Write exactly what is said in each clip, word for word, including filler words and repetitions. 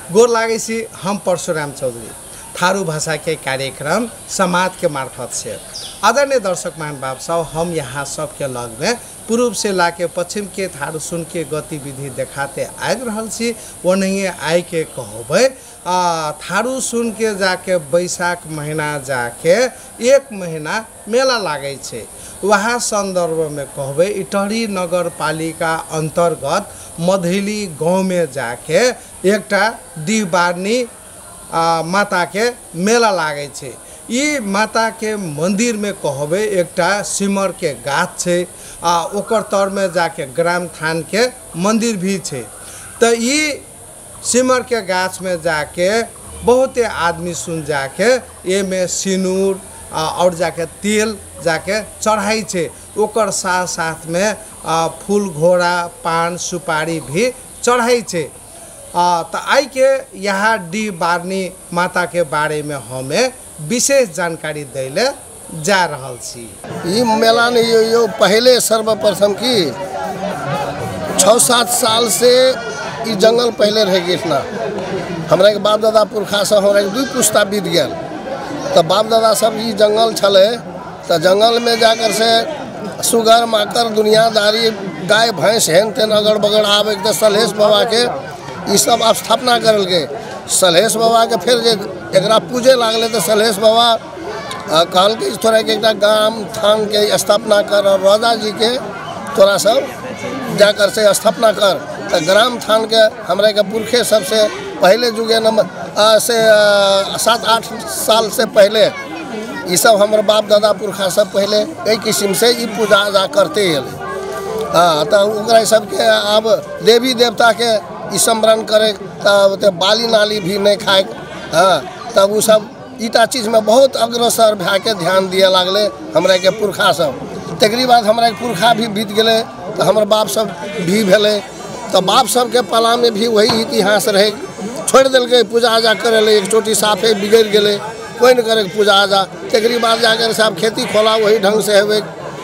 गोर लागे छी। हम परशुराम चौधरी थारू भाषा के कार्यक्रम समाज के मार्फत से आदरणीय दर्शक महान बाप साहब, हम यहाँ सबके लग में पूर्व से लाके पश्चिम के थारू सुन के गतिविधि दिखाते आग रहल छी। वो नहीं आए के कहबे थारू सुन के जाके बैसाख महीना जाके एक महीना मेला लागे छे। वहाँ संदर्भ में कहबे इटहरी नगर पालिका अंतर्गत मधेली गांव में जाके एकटा दीवारनी माता के मेला लागे छे। ये माता के मंदिर में कहबे एकटा सिमर के गाछ छे, आ ओकर तर में जाके ग्राम थान के मंदिर भी छे। तो ये सिमर के गाछ में जाके बहुते आदमी सुन जाके ये में सिनूर और जाके तेल जाके चढ़ाई छे। ओकर साथ साथ में फूल घोड़ा पान सुपारी भी चढ़ाई छे। तो आई के यहाँ डी बारनी माता के बारे में हमें विशेष जानकारी देले जा रहल छी। ये मेला ने यो, यो पहले सर्वप्रथम की छः सात साल से ये जंगल पहले रह गए ना। हमारे के बाप दादा पुरखा सब हमारे दू पुस्ता बीत गया। तो बाप दादा सब ये जंगल छले, तो जंगल में जाकर से सुगर माकर दुनियादारी गाय भैंस हेन तेन अगड़ बगड़ आवे तो सलहेश बाबा के ये सब स्थापना करल गए। सलहेश बाबा के फिर एकरा पूजे लागले तो सलहेश बाबा कहल के थोड़ा के एक गाम थान के स्थापना कर और राजा जी के थोड़ा सब जाकर से स्थापना कर। तो ग्राम थान के हमारे के पुरखे सबसे पहले जुगे नंबर से सात आठ साल से पहले ये सब हमारे बाप दादा पुरखा सब पहले कई किस्म से ये पूजा जा करते हैं। हाँ, तो ओकरा सबके अब देवी देवता के स्मरण करे तब तो बाली नाली भी नहीं खाए। हाँ, तब वो सब ईटा चीज़ में बहुत अग्रसर भै के ध्यान दिए लगले हमारे के पुरखा सब। तकरी बाद हमारे पुरखा भी बीत गए तो हमारे बाप सब भी भेले। तो बाप सब के पाला में भी वही इतिहास रहे। छोड़ दिल गए पूजा आजा करे ले, एक चोटी साफे बिगड़ गए, कोई न करे पूजा आजा। तकरी बाद जाकर सब खेती खोला वही ढंग से हुए।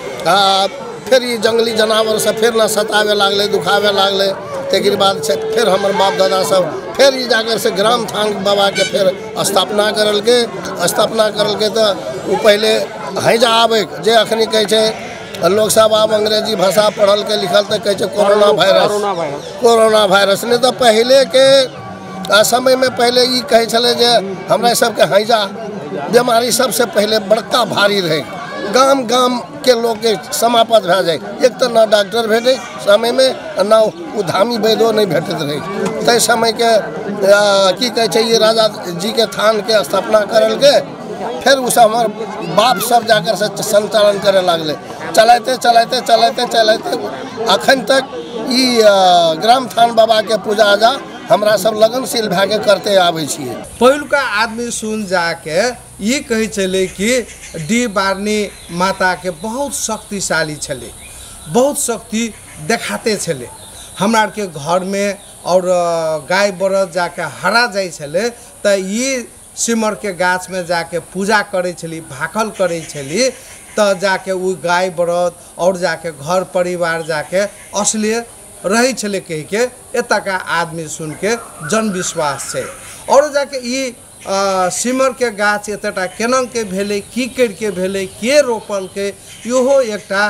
फिर ये जंगली जानवर सब फिर ना सतावे लागले दुखावे लागले। तकरी बाद से फिर हमारे बाप दादा सब फिर ये जाकर से ग्राम थान बाबा के फिर स्थापना करल के स्थापना करल के तो वो पहले हैजा आवे जे अखनी कहे लोग सब आप अंग्रेजी भाषा पढ़ल के लिखल तो कहे कोरोना वायरस कोरोना वायरस नहीं तो पहले के समय में पहले ये कहे चले जे हमरा सबके हैजा बीमारी सबसे पहले बड़का भारी रहे। गाम गाम के लोग के समापत भै जाए। एक तो ना डॉक्टर भेटे समय में ना उधामी वैद्यो नहीं भेटत रहे। तय समय के की कहे छै ये राजा जी के थान के स्थापना करल के फिर उस हमार बाप सब जाकर से संचालन करे लगले। चलाते चलाते चलाते चलाते अखन तक ये ग्राम थान बाबा के पूजा आजा हमरा सब लगनशील भै के करते आवे छिए। पहिलुका आदमी सुन जाके ये कहे चले कि डी बारनी माता के बहुत शक्तिशाली छले, बहुत शक्ति दिखाते छले। हमरा के घर में और गाय बरद जाके हरा जाए छले तो ये सिमर के गाछ में जाके पूजा करे छली, भाखल करे छली तो जाके वो गाय बरद और जाके घर परिवार जाके असली रही छले कह के एता का आदमी सुन के जन विश्वास है। और जाके ये सिमर के गाछ एतटा केनंग के भेले की कर के भेले के रोपल के इहो एकटा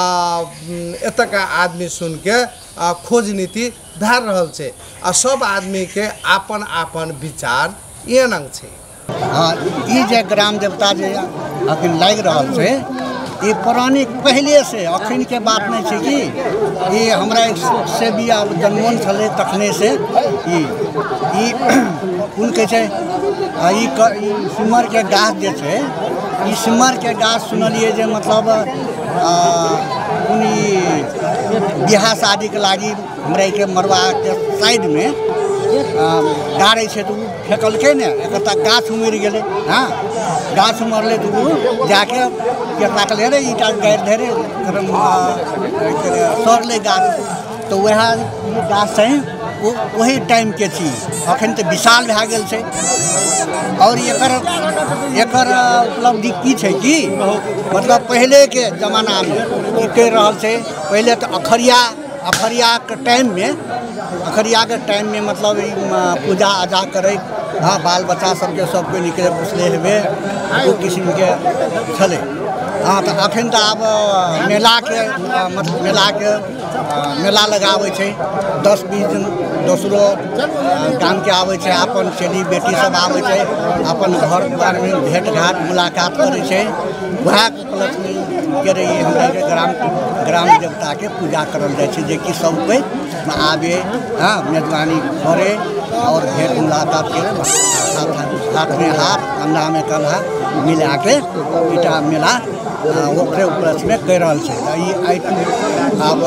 एता का आदमी सुन के खोज नीति धार रहल छे। आ सब आदमी के आपन आपन विचार एनंग छे। हाँ, ये जे ग्राम देवता जे अखन लाग रहल छे ये पौराणिक पहले से अखन के बात नहीं है कि ये हमरा से भी जन्मोन छले तखने से ये ये कुल के छे ये सिमर के गाछ जे छे ये सिमर के गाछ सुनलिए जे मतलब उन बियाह शादी के लागी हमरा के मरवा के साइड में गाड़े छे तो फेंकल के ने एक गाछ उमड़ गए। हाँ, गाछ उमरले तो जाके ताकले रे ईटा गाड़ धरे सड़ले गाछ तो वह गाछ है वो वही टाइम के चीज अखन तो विशाल भै गेल छे। और एकर एकर उपलब्धि की छे कि मतलब पहले के जमाना में कह रहल छे पहले तो अखरिया अखरिया के टाइम में अखरिया के टाइम में मतलब ई, म, पूजा आजा करे हाँ बाल बच्चा सबके सबके निकले पुछले हेबे दू किस्म के छले हाँ तो अखन तो अब मेला के मतलब मेला के मेला लगाबै छै दस बीस दिन दोसरो गाम के आबै छै अपन चेली बेटी सब आबै छै अपन घर द्वार में भेंट घाट मुलाकात करै छै वएह उपलक्ष्य में के रही हमरा के ग्राम ग्राम देवता के पूजा करल जाइ छै जे कि सब कोई आबे हाँ मेजबानी करे और भेंट मुलाकात के हाथ में हाथ कंधा में कंधा मिला के ईटा मेला ओकरे उपलक्ष्य में कह रहल छै ई अब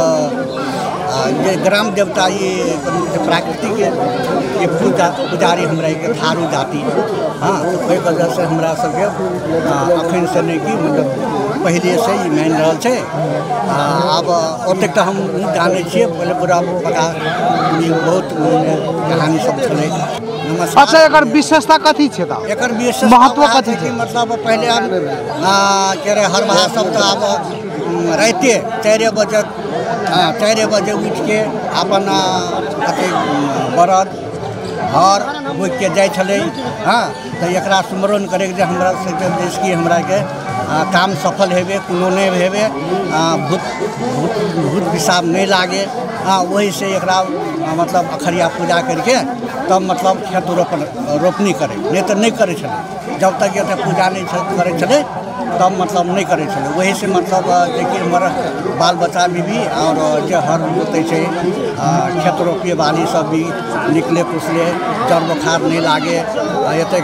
जे ग्राम देवता ये प्राकृतिक के पूजा पुजारी हमरा के थारू जाति हाँ तो ओहि वजह से हमरा सबके अखन से नहीं कि मतलब पहले से ही मान रहल छै अब ओतेक तो हम जाने छियै पहले पूरा बता बहुत कहानी सब छलै। अच्छा एकर विशेषता कथी छै त एकर विशेषता महत्व कथी छै मतलब पहले हम के रे हर भाषा सब तो अब राइते चार बजे हाँ चार बजे उठ के अपन अथी बरद हर बुझ के जाय छलै हाँ तो एकरा स्मरण करे जे हमरा सबके देश की हमरा के आ, काम सफल हेबे कोनो नहीं हेबे भूत भूत भूत पिशाब नहीं लागे हाँ वही से एकरा मतलब अखरिया पूजा करके तब मतलब खेत रोपन रोपनी करे नहीं तो नहीं करे छले जब तक ये पूजा नहीं करे छले तब मतलब नहीं करे छले वही से मतलब देखिए हमारा बाल बच्चा भी भी और जो हर जोते छै खेत रोपिए वाली सब भी निकले कुसले जड़ बुखार नहीं लागे एते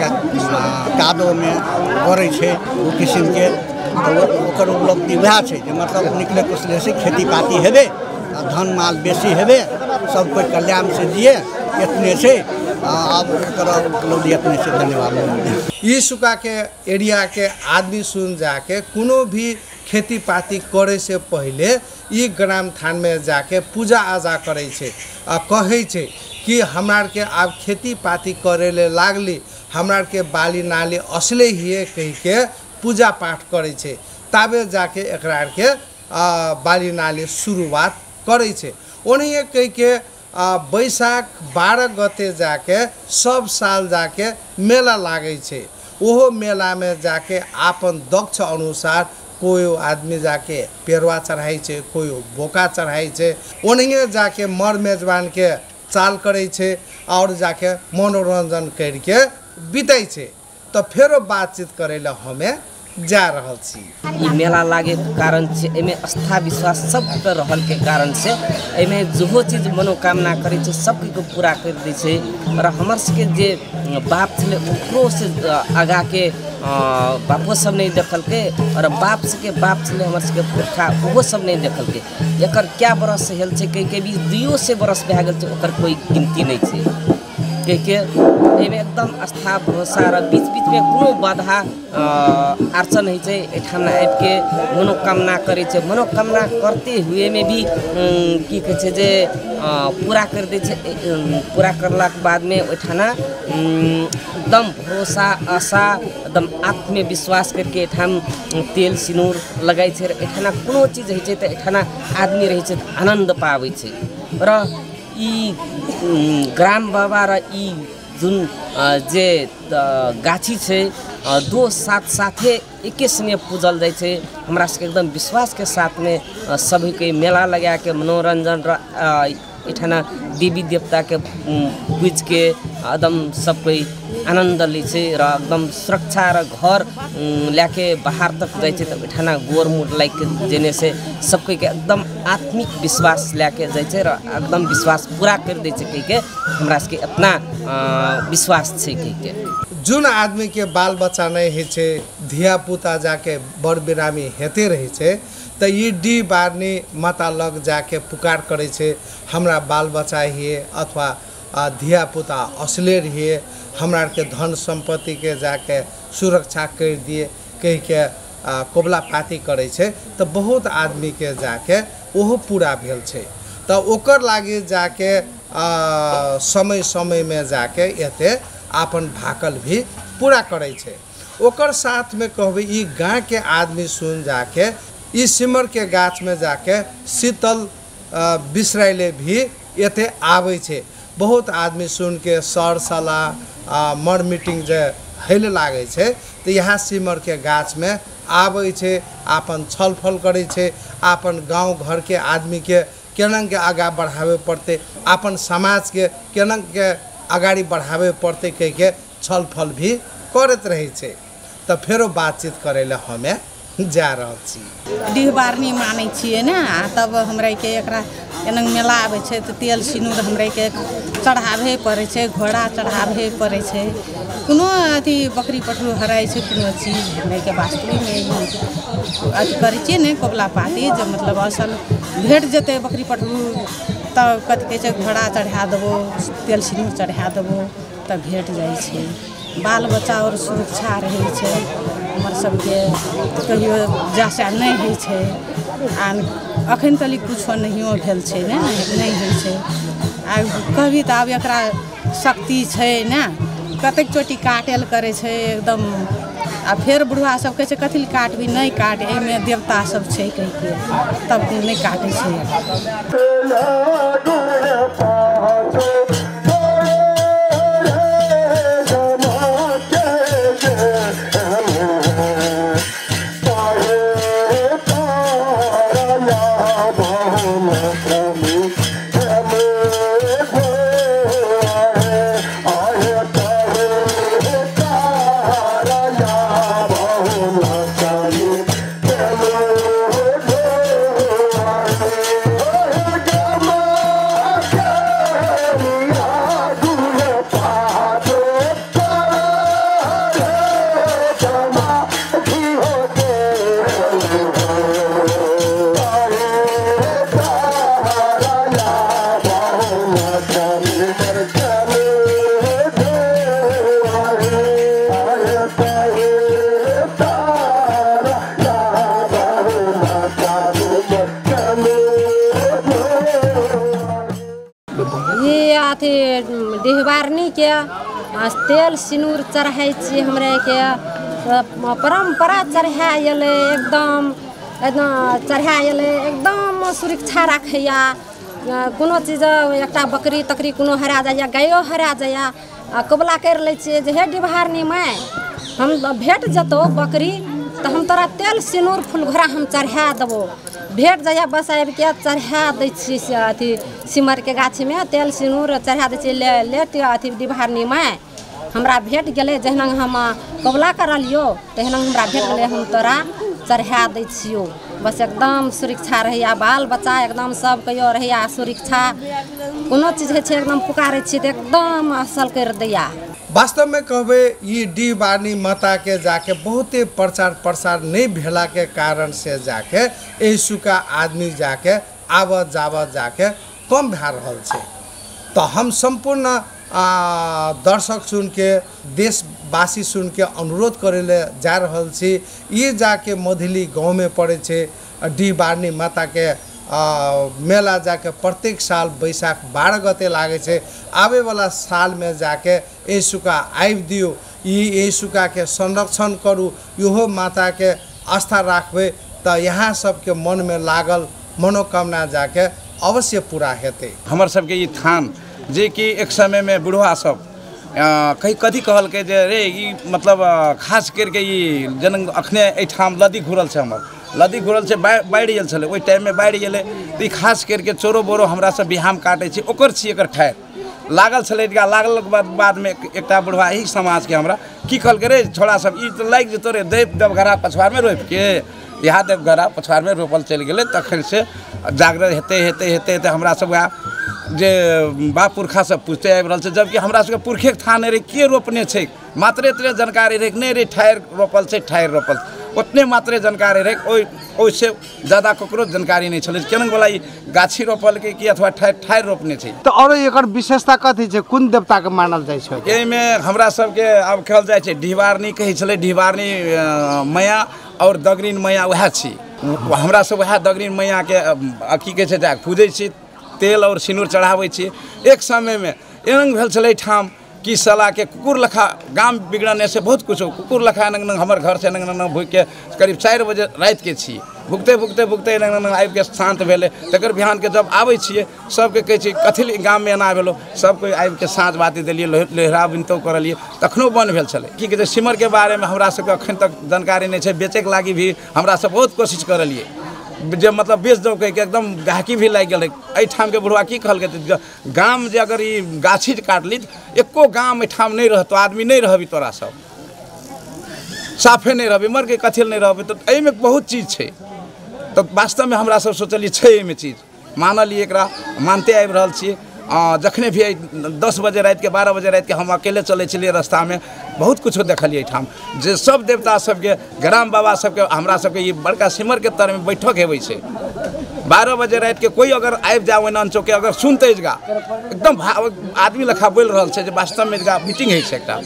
कादो में गड़े छै वो किस्म के तो ओकर उपलब्धि वह छै जे मतलब निकले कुसले से खेती पाती हेबे धन माल बेसी हेबे सब कोई कल्याण से दिए इतने से अब उपलब्धि अपने से धन्यवाद। ई सुका के एरिया के आदमी सुन जाके कोनो भी खेती पाती करे से पहले ई ग्राम थान में जाके पूजा आजा करे छे आ कहे छे कि हमरा के आब खेती पाती करे ले लागली हमरा के बाली नाली असले हिए कह के पूजा पाठ करे छे ताबे जाके एकरा के बाली नाली शुरुआत करे छे ओनिए कह के बैशाख बारह गते जाके सब साल जाके मेला लागे छे ओहो मेला में जाके आपन दक्ष अनुसार कोई आदमी जाके पेरवा चढ़ाई छे कोई बोका चढ़ाई छे ओनिए जाके मर मेजबान के चाल करे छे और जाके मनोरंजन करके बीते छे तो फेरो बातचीत करे ला हमें जा रहल छी। ई मेला लागे के कारण से एमे आस्था विश्वास सब पे रहल के कारण से एमे जो चीज मनोकामना करे छे सब के पूरा कर दै छे और हमर सबके जे बाप छले ओकरो से आगा के बापो सब नहीं देखल के और बाप के बाप छले हमर सबके पुरखा वो सब नहीं देखल के एकर क्या बरस हेल छे कई के भी दुइयो से बरस भए गेल छे ओकर कोई गिनती नहीं छे के के एमे एकदम आस्था भरोसा र बीच बीच में कोनो बाधा अर्चन है छे एठाम आबि के मनोकामना करे छे मनोकामना करते हुए में भी की कहे छे जे पूरा कर दे छे पूरा करला के बाद में ओठाना एकदम भरोसा आशा एकदम आत्मविश्वास करके एठाम तेल सिनूर लगाई छे एठाना कोनो चीज है छे त एठाना आदमी रहे छे आनंद पावे छे र ई ग्राम बाबा र ई जुन जे गाछी छे दो साथ साथे एके संगे पूजल जाय छे हमरा सबके एकदम विश्वास के साथ में सभी के मेला लगा के मनोरंजन र एठाना देवी देवता के पूज के एकदम सब कोई आनंद लै छे र एकदम सुरक्षा र घर लेके बाहर तक जाय छे त एठाना गोर मुट लाग के जेने से सब कोई के एकदम आत्मिक विश्वास लेके जाय छे र एकदम विश्वास पूरा कर दै छे कह के हमरा सबके अपना विश्वास छे कह के जुन आदमी के बाल बच्चा नहीं है छे धिया पुता जाके बड़ बिरामी हेते रहे छे तो ये डी बारनी माता लग जाके पुकार करे छे हमरा बाल बच्चा हिए अथवा धिया पुता असले रहिए हमरा के धन संपत्ति के जाके सुरक्षा कर दिए कह के कोबला पाती करे छे तो बहुत आदमी के जाके ओहो पूरा भेल छे तो ओकर लागे जाके आ, समय समय में जाके एते आपन भाकल भी पूरा करे छे ओकर साथ में कहबे ई गाँव के आदमी सुन जाके ई सिमर के गाछ में जाके शीतल बिसराइले भी एते आबै छे। बहुत आदमी सुन के सर सलाह मर मीटिंग जे हेले लागे छे तो यहाँ सिमर के गाछ में आबै छे, आपन छलफल करे छे, आपन गांव घर के आदमी के केना के आगा बढ़ावे पड़ते, आपन समाज के केना के अगाडि बढ़ावे पड़ते कह के छलफल भी करत रहे छे। तो फेरो बातचीत करे ले हमें जा रहल छी। डिहबारनी मानै छियै ना, तब हमरा के एकरा एना मेला आबै छै तो तेल सिनूर हमरा के चढ़ावे पड़े छै, घोड़ा चढ़ावे पड़े छै, कोनो अथी बकरी पठरू हराय छै, कोनो चीज हमरा के वास्तविक में अथी करै छियै ने कोबला पाती जे मतलब असल भेट जेतै बकरी पठरू तब कथी कहै छै घोड़ा चढ़ा देबो, तेल सिनूर चढ़ा देबो तब भेट जाइ छै। बाल बच्चा और सुरक्षा रहै छै हमर सबके, कहियो जासा नहीं होइ छै। आ अखन तली कुछो नहियो भेल छै ने, नहीं होइ छै। आ कभी तऽ आब एकरा शक्ति छै ने, कतेक चोटी काटेल करे छै एकदम। आ फेर बुढ़वा सब कहै छै कथी लए काटबी, नहीं काट, एहिमे देवता सब छै कह के तब नहीं काटे छै। डिहबारनी के तेल सिनूर चढ़ाई छी हमरा के परंपरा चढ़ा एले, एकदम एकदम चढ़ा एले, एकदम सुरक्षा रखैया। कोनो चीज एकटा बकरी तकरी कोनो हरा जाइया, गायो हरा जाइया, कबला कर ले छियै जे हे डिहबारनी माय हम भेट जतो बकरी तो हम तोरा तेल सिनूर फूलघोड़ा हम चढ़ा देबो। भेट जाइया बस आबि के चढ़ा दै छी अथी सिमर के गाछी में तेल सिनूर चढ़ा दै छी। ले ले अथी डिहबारनी माय हमरा भेट गेले, जहना हम कबला करलियो तहना हमरा भेट गेले, हम तोरा चढ़ा दै छियो। बस एकदम सुरक्षा रहैया, बाल बच्चा एकदम सब कहियो रहैया सुरक्षा। कोनो चीज है एकदम पुकारे छी तो एकदम असल कर दैया। वास्तव में कहबे ये डिहबारनी माता के जाके बहुते प्रचार प्रसार नहीं भेला के कारण से जाके एसुका आदमी जाके आवत जावत जाके कम भै रहल छे। तो हम संपूर्ण दर्शक सुन के देशवासी सुन के अनुरोध करे ले जा रहल छी। ये जाके मधुली गाँव में पड़े छे डिहबारनी माता के आ, मेला जाके प्रत्येक साल बैशाख बारह गते लागे छे। आवे वाला साल में जाके एसुका आबि दियो, ये एसुका के संरक्षण करू, इहो माता के आस्था राखबे तो यहाँ सबके मन में लागल मनोकामना जाके अवश्य पूरा हेते। हमर सबके ये थान जे कि एक समय में बुढ़वा सब कहीं कथी कहल के जे रे ई मतलब खास करके ये जन अखने एठाम लदी घुरल छे, हमर लदी घुरल छे, बाढ़ि गेल छले, ओहि टाइम में बाढ़ि गेले तो ई खास करके चोरो बोरो हमरा सब बिहाम काटे छी, ओकर छी एकर ठार लागल छले। लागल के बाद बाद में एकटा बुढ़वा ही समाज के हमरा की कहल के रे छोड़ा सब ई तो लाग जतो रे, देव देवघरा पछवार में रोप के यहाँ देवघरा पछवार में रोपल चल गेले। तखन से जागरण हेते हेते हेते हेते हमरा सब जे बाप पुरखा सब पूछते आबि रहल छै, जबकि हमरा सबके पुरखे थान रे के रोपने छै, मात्रे इतने जानकारी रहे नहीं रे ठार रोपल छै, ठार रोपल उतने मात्रे जानकारी रहे, ओहि ओहिसे ज़्यादा ककरो जानकारी नहीं छले केना वाला ई गाछी रोपल के कि अथवा ठार ठार रोपने छै। तो और एकर विशेषता कथी छै, कोन देवता के मानल जाय छै? एहि में हमरा सबके अब कहल जाय छै डिहबारनी कहै छले, डिहबारनी मैया और दगरिन मैया वएह छी। हमरा सब वएह दगरिन मैया के की कहै छै पूजै छी, तेल और सिनूर चढ़ाबै छी। एक समय में एहन भेल छलै ठाम कि साला के कुकुर लखा गाम बिगड़ने से बहुत कुछ हो। कुकुर लखा नंग नंग हमारे घर से नंग नंग भूख के करीब चार बजे रात के छी भुगते भुगते भुगते नंग नंग आबि के शांत भेले। तकर बिहान के जब आबै छियै सबके कहै छी कथी गाम में एना भेलो, सब कोई आबि के साँझ बाती देलिए, लोहरा बिनतो करलिए, तखनो बंद भेल छलै। की कहै छै सिमर के बारे में हमरा सबके अखन तक जानकारी नहीं छै। बेचे के लागी भी हमरा सब बहुत कोशिश करलिए, जे मतलब बेच दो कह के एकदम गाहकी भी लाग गेल। एठाम के बुढ़वा की कहल के गाम जे अगर ई गाछी काट ली एको गाम एठाम नहीं रहतो, आदमी नहीं रहबी, तोरा सब साफे नहीं रहबी, मर के कथी नहीं रहबी। तो एहि में बहुत चीज छै। तो वास्तव में हमरा सब सोचलिए छै एहि में चीज, मानलिए, एकरा मानते आबि रहल छियै। जखने भी दस बजे रात के बारह बजे रात के हम अकेले चले चलिए रास्ता में बहुत कुछ देखलिए। ठाम जे सब देवता सबके ग्राम बाबा सबके हमरा सबके ये बड़का सिमर के तर में बैठक हेबै छै। बारह बजे रात के कोई अगर आबि जाओ एना चौके अगर सुनते गा एकदम आदमी लखा बोल रहा है, वास्तव में मीटिंग है एकटा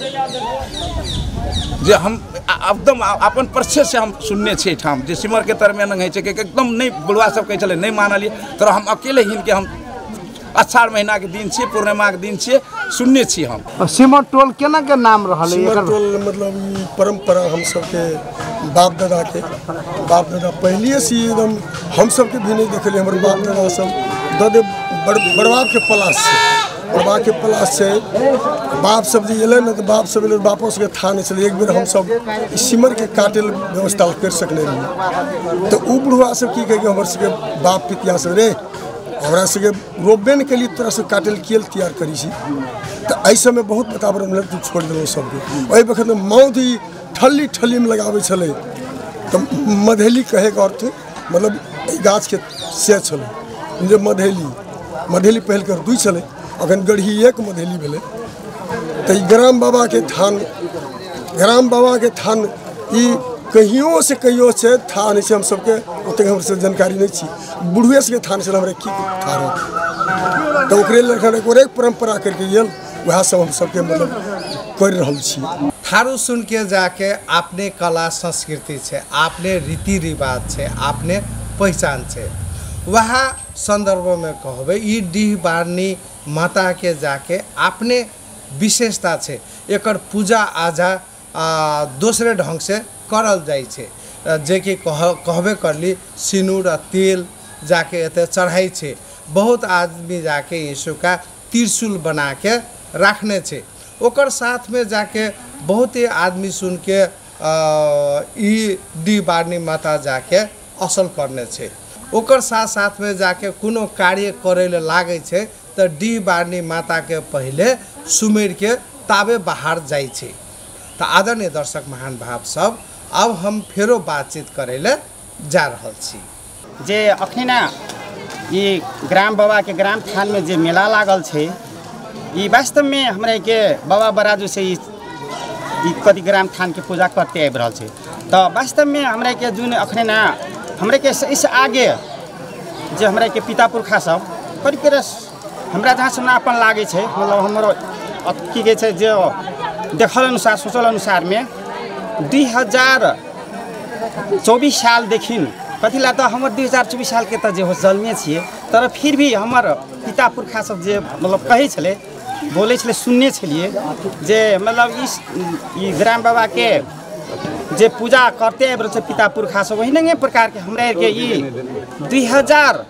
जे हम एकदम अपन परिचय से हम सुनने छे ठाम जे सिमर के तर में है एकदम नहीं बुढ़वा सब कहे चले नहीं मानलिए। तो हम अकेले हिन के हम अषाढ़ महीना के दिन छे, पूर्णिमा के दिन छे, सुनने छी हम। सिमर टोल केना के नाम रहल? सिमर टोल मतलब ई परंपरा हम सबके बाप दादा के बाप दादा पहले से एकदम हम सबके भी नहीं देखले। हमर बाप दादा सब दादे बड़ बड़बाप के पलास से बड़बा के पलास से बाप सब जे एले न तो बाप सब एले, बापो सबके था नहीं चले। एक बेर हम सब सिमर के काटे व्यवस्था कर सकले रही। तो उ बुढ़वा सब की कहे हमर सबके बाप पितिया सब रे हमरा सबके रोबे के लिए तरह से काटे केल तैयार करी छी। तो ऐसे में बहुत बताबर हम तू छोड़ दिलो सबके। वही वक्त में मौत ही ठल्ली ठल्ली में लगावे छले। तो मधेली कहे का अर्थ मतलब गाछ के से छले जे मधेली मधेली पहल कर दुई छले, अखन गढ़ी एक मधेली भेले। तो ग्राम बाबा के थान ग्राम बाबा के थान ई कहियो से कहियो से था नहीं से हम सबके ओते हमर से जानकारी नहीं छी। बुढ़वे से थान से हमरा की था रह तो ओकरे लखन एक एक परंपरा करके गेल वह सब हम सबके मतलब कर रहल छी। थारू सुन के जाके आपने कला संस्कृति छे, आपने रीति रिवाज छे, आपने पहचान छे। वहाँ संदर्भ में कहबे ई डीह बारनी माता के जाके आपने विशेषता छे, एकर पूजा आजा दूसरे ढंग से करल जाय छे। जे कि कह कहबे करली सिनूर आ तेल जाके एते चढ़ाई छे। बहुत आदमी जाके यीशु का त्रिशूल बना के रखने छे। ओकर साथ में जाके बहुत ही आदमी सुन के ई डी बारनी माता जाके असल करने छे। ओकर साथ साथ में जाके कोनो कार्य करे ले लागे छे तो डी बारनी माता के पहले सुमेर के ताबे बाहर जाय छे। तो आदरणीय दर्शक महान भाव सब अब हम फेरो बातचीत करे ले जा रहल छी। जे अखना ये ग्राम बाबा के ग्राम थान में जे मेला लागल छे ये वास्तव में हमरा के बाबा बराजू से कति ग्राम थान के पूजा करते आबि रहल छे। तो वास्तव में हमरा के जुन अखना हमरा के इस आगे जे हमरा के पिता पुरखा सब करीब करीब हमरा जहाँ से अपन लागे छे मतलब हमरो की कहे छे जे देखल अनुसार सोचल अनुसार में दुई हजार चौबीस साल देखिन कथी ला तो हमर दुई हजार चौबीस साल के तो जे हो जन्मे छिए तर फिर भी हमर पिता पुरखा सब जे मतलब कहे छले बोले छले सुनने छलिए जे मतलब इस ई ग्राम बाबा के जे पूजा करते आबि रहल पिता पुरखा सब वही नंगे प्रकार के हमरा के ई दुई हजार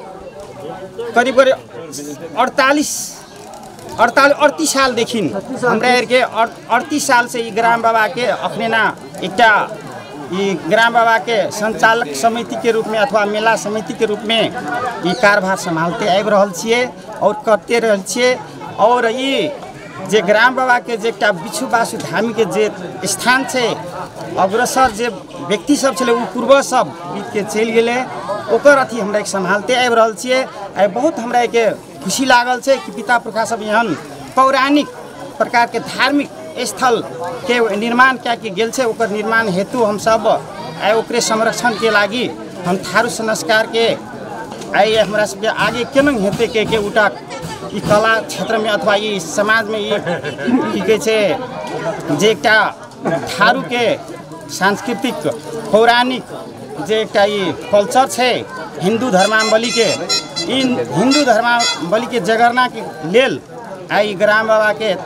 करीब करीब अड़तालीस अड़तालीस अड़तीस साल देखिन हमरा के अड़तीस साल से ई ग्राम बाबा के अखने ना एकटा ई ग्राम बाबा के संचालक समिति के रूप में अथवा मेला समिति के रूप में ई कारभार संभालते आबि रहल छिए और करते रहल छिए। और ई जे ग्राम बाबा के जे एकटा बिच्छू बासु धामी के जे स्थान छे अग्रसर जे व्यक्ति सब छले उ पूर्वज सब बीत के चलि गेले ओकर अथी हमरा के संभालते आबि रहल छिए। आ बहुत हमरा के खुशी लागल छे कि पिता पुरखा सब एहन पौराणिक प्रकार के धार्मिक स्थल के निर्माण क्या के गेल छे ओकर निर्माण हेतु हम सब आइ ओकरे संरक्षण के लागी हम थारू संस्कार के आइ हमरा सबके आगे केना हेते के के उटा ई कला क्षेत्र में अथवा ई समाज में ई की कहे छे जे एकटा थारू के सांस्कृतिक पौराणिक जे एकटा ई कल्चर छे हिंदू धर्मावलंबी के इन हिंदू धर्मावलंबी के जगरना के लेल आई ग्राम बाबा के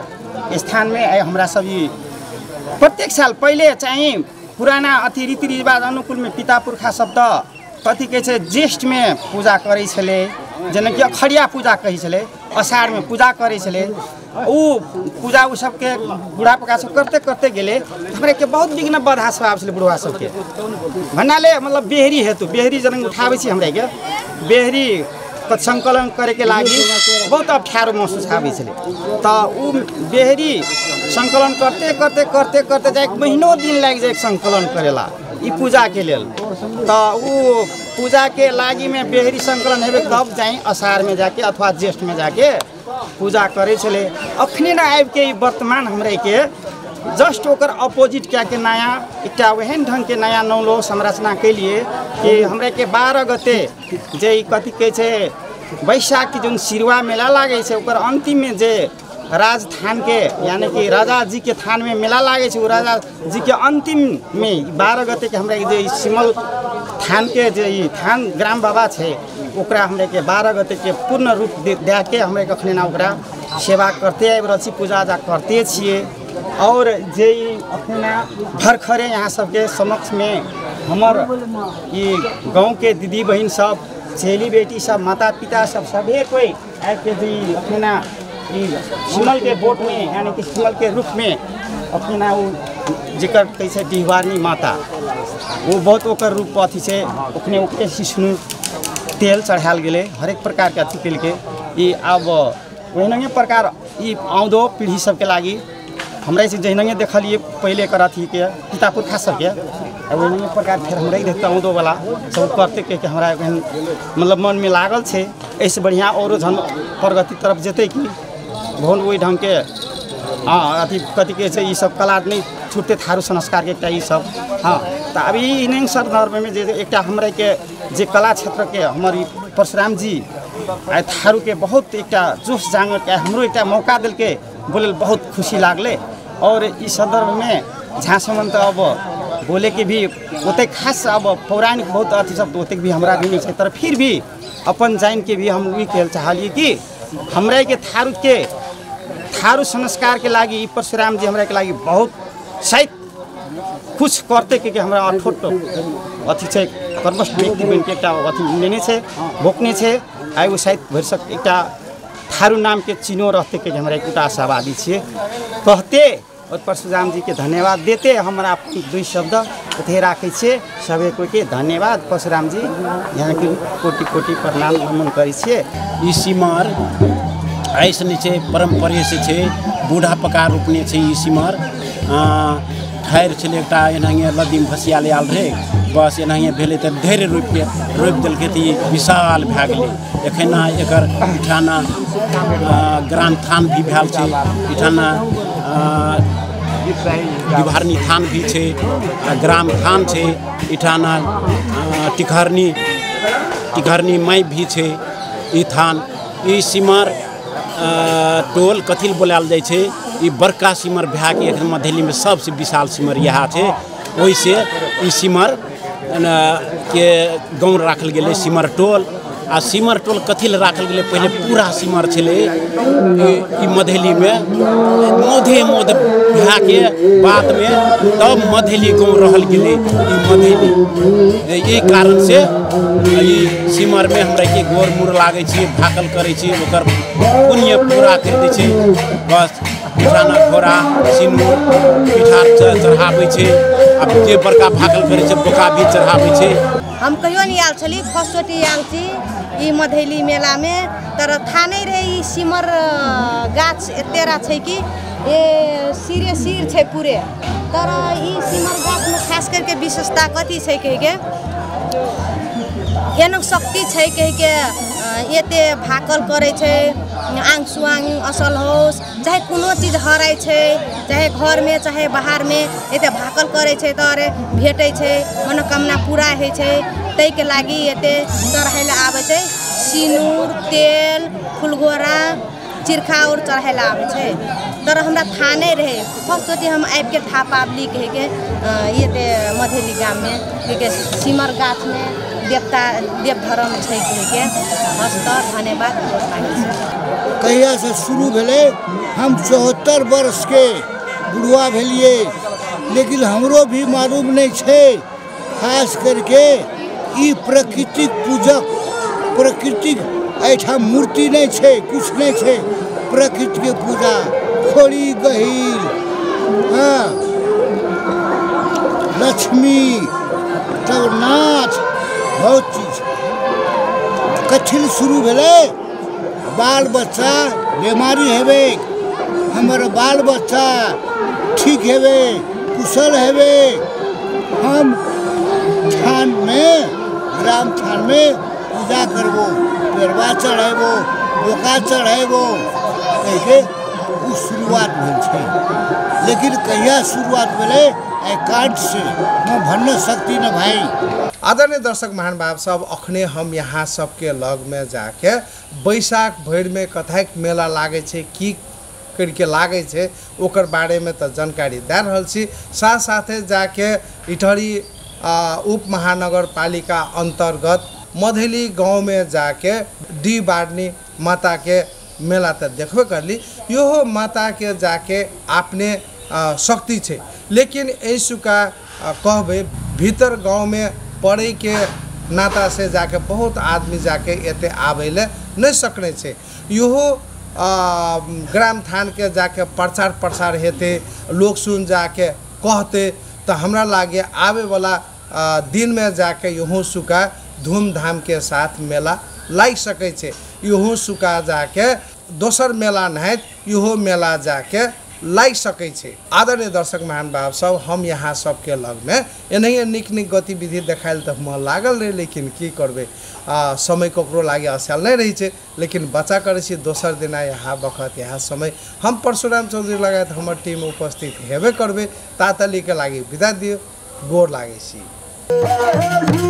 स्थान में आए हमरा सब ई प्रत्येक साल पहले चाहिँ पुराना अथी रीति रिवाज अनुकूल में पिता पुरखा सब त कथी कहै छै ज्येष्ठ में पूजा करै छलै जेनाकि अखड़िया पूजा कहै छलै अषाढ़ में पूजा करै छलै उ पूजा उ सबके बूढ़ा पका सब करते करते गेले हमरा के बहुत विघ्न बाधा सब आबै छलै बुढ़वा सबके भन्नाले मतलब बेहरी हेतु बेहरी जन उठाबै छी हमरा के बेहरी संकलन करे के लागि बहुत अप्ठ्यारो महसुस आबै छलै त उ बेहरी संकलन करते करते करते करते जाए महीनों दिन लागि जाए संकलन करेला ई पूजा के लेल त उ पूजा के लागि में बेहरी संकलन हेबे तब जाए अषाढ़ में जाके अथवा ज्येष्ठ में जाके पूजा करे छले अखने न आबि के वर्तमान हमरे के जस्ट ओकर अपोजिट क्या के नया एकटा वहन ढंग के नया नौलो संरचना के लिए कि हमरे के बारह गते जे कथी कहे छे बैसाख के जो सिरवा मेला लागे छे ओकर अंतिम में जे राजस्थान के यानी कि राजा जी के थान में मेला लागे छे राजा जी के अंतिम में बारह गते के हमरा जे सिमल थान के जे थान ग्राम बाबा छे ओकरा हमरे के बारह गते के पूर्ण रूप दे के हमरे कखने ना ओकरा सेवा करते आबि रहल छी पूजा जा करते छिए और जे अपना भरखरे यहाँ सबके समक्ष में हमर ये गांव के दीदी बहन सब चेली बेटी सब माता पिता सब सभी कोई आबि के जी अपना सिमल के बोट में यानी कि सिमल के रूप में अपना वो जिक्र कैसे डिहवारनी माता वो बहुत ओकर रूप अथी से अपने ओके सिसनु तेल चढ़ाल गए हरेक प्रकार के अथी के ये अब वही प्रकार ये आउँदो पीढ़ी सबके लागि हमरा से जहिना देखलिए पहले कर अथी के पिता पुरखा सबके वही प्रकार फिर हमरा देखते आउँदो वाला सब करते के हमरा मतलब मन में लागल छे ऐसे बढ़िया और झन प्रगति तरफ जेते कि भवन वही ढंग के हाँ अथी कथी के ये सब कला नहीं छूटते थारू संस्कार के एकटा सब हाँ तो अभी इन्हें संदर्भ में जे एकटा हमरा के जे कला क्षेत्र के हमारी परशुराम जी आ थारू के बहुत एकटा जोश जांगर के हमरो एकटा मौका दिल के बोले बहुत खुशी लागले और इस संदर्भ में झाँसमन तो अब बोले के भी ओते खास अब पौराणिक बहुत अथी सब ओते भी हमरा भी नहीं है तर फिर भी अपन जान के भी हम वही कहल चाहलिए कि हमरा के थारू के थारू संस्कार के लागि परशुराम जी हमरा के लागि बहुत शायद कुछ करते कि हमरा अठोट अथी छै कर्मस्थ व्यक्ति बन के एकटा अथी लेने छे भोकने छे आइ वो शायद भरसक एकटा थारू नाम के चिन्हो रहते कि हमरा एकटा आशावादी छे कहते और परशुराम जी के धन्यवाद देते हमरा अपन दुई शब्द ओथे राखे छे सभी को के धन्यवाद परशुराम जी यहाँ के कोटि कोटि प्रणाम नमन करे छे ई सिमर ऐसे नीचे परंपरे से छे बूढ़ा पका रोपने छे ई सिमर ठार छे एकटा एनाहिए लदीम भसियाले आल रहे बस एनाहिए भेले त ढेर रोप के रोप देलके त ई विशाल भए गेलै एखन एकर इठाना ग्राम थान भी भेल छे इठाना डिहवारनी थान भी छे ग्राम थान छे इठाना टिकहरनी टिकहरनी माई भी छे ई थान ई सिमर टोल कथिल बोलाल जाए छे ई बड़का सिमर भए के एखन मधेली में सबसे विशाल सिमर यहाँ छे ओइसे ई सिमर के गाँव राखल गेलै सिमर टोल आ सिमर टोल कथिल राखल गेलै पहले पूरा सिमर छलै ई मधेली में मोधे मोध भए के बाद में तब मधेली गाँव रहल गेलै ई मधेली ई कारण से ई सिमर में हमरा के गोर मुर लागे छी भाकल करे छी ओकर पुण्य पूरा कर दै छै बस खाना घोड़ा सिंदूर पिठार चढ़ाबै छै अब जे बड़का भाकल करे छै बोका भी चढ़ाबै छै हम कहियो नहीं आल छली फर्स्ट चोटी आल छी ई मधेली मेला में तर था नहीं रहे ई सिमर गाछ एतेरा छै कि ये सिरे सिर छै पूरे तर ई सिमर गाछ में खास करके विशेषता कथी छै कह के एनो शक्ति छै कह के एते भाकल करे छै आंग सुआंग असल होस चाहे कोनो चीज हराय छै चाहे घर में चाहे बाहर में एते भाकल करे छै तर भेटै छै मनोकामना पूरा होइ छै तै के लागि एते चढ़ैला आबै छै सिनूर तेल फुलगोरा चिरखा और चढ़ैला आबै छै तर हमरा था नहीं रहे फर्स्ट चोटी हम आबि के था पाबली कह के ये मधेली गाँव में के सिमर गाछ में देवता देव धर्म छै कह के हस्त धन्यवाद कहिया से शुरू भेले हम चौहत्तर वर्ष के बुढ़वा भेलिए, लेकिन हमरो भी मालूम नहीं छे। खास करके ई प्रकृतिक पूजक, प्रकृतिक ऐठा मूर्ति नहीं छे, कुछ नहीं छे। प्रकृति के पूजा खोड़ी गहील, हाँ, लक्ष्मी, तब नाच, बहुत चीज कथिल शुरू भेले। बाल बच्चा बीमारी हेबे, हमार बाल बच्चा ठीक हेबे, कुशल हेबे, हम थान में, ग्राम थान में पूजा करबो, पेड़वा चढ़ेबो, बोका चढ़ेबो कह के उ शुरुआत भेल छै। लेकिन कहिया शुरुआत भेले एकांत से मैं भन्न सकती न भाई। आदरणीय दर्शक महान बाप साहब, अखने हम यहाँ सबके लग में जाके बैसाख भैर में कथाक मेला लागे छे, की करके लागे छे ओकर बारे में तो जानकारी दे रहल छी। साथ साथे जाके इटहरी उप महानगर पालिका अंतर्गत मधेली गांव में जाके डी बाड़नी माता के मेला तो देखबे करली। यो माता के जाके आपने शक्ति छे, लेकिन ऐसुका कहबे भीतर गांव में पड़े के नाता से जाके बहुत आदमी जाके एते आवेले नहीं सकने छे। यो ग्राम थान के जाके प्रचार प्रसार हेते, लोग सुन जाके कहते, तो हमरा लागे आवे वाला दिन में जाके यूँ सुका धूमधाम के साथ मेला लाग सके छे। यूँ सुका जाके दोसर मेला नहीं, यूँ मेला जाके लाग सके छे। आदरणीय दर्शक महान बाप सब, हम यहाँ सबके लग में एनहिए निक निक गतिविधि देखाइल तो मन लागल रहे, लेकिन की करबे समय ककरो लागे असल नहीं रही छे। लेकिन बचा करे छी दोसर दिना यहाँ बखत यहाँ समय हम परशुराम चौधरी लगायत हमर टीम उपस्थित हेबे करबे। तातली के लागे विदा दियो, गोर लागे छी।